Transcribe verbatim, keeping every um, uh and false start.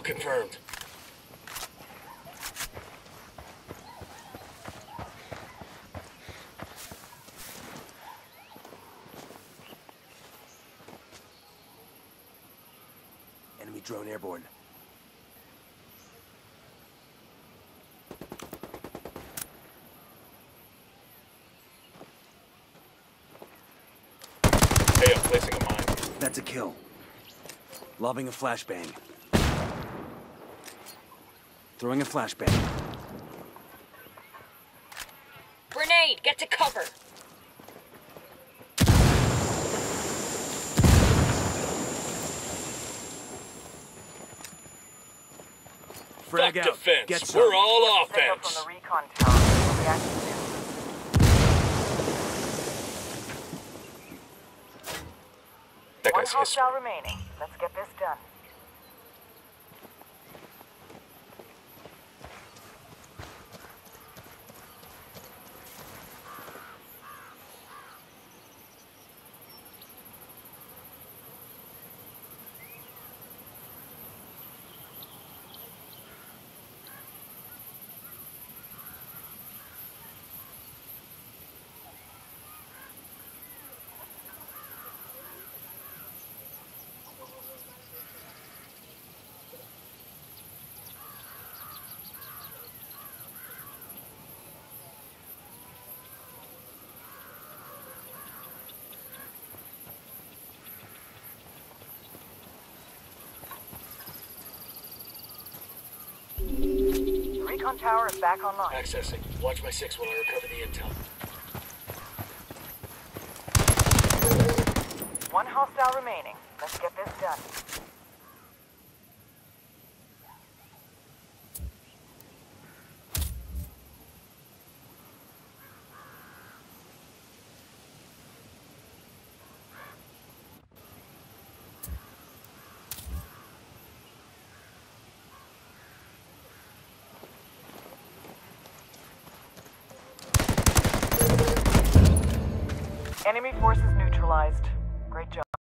confirmed. Enemy drone airborne. Hey, I'm placing a mine. That's a kill. Lobbing a flashbang. Throwing a flashbang. Grenade! Get to cover! Frag Fuck out. defense. Get some. We're all Signal offense. from the recon tower. We'll react soon. That One guy's history. hostile remaining. Let's get this done. The recon tower is back online. Accessing. Watch my six while I recover the intel. One hostile remaining. Let's get this done. Enemy forces neutralized.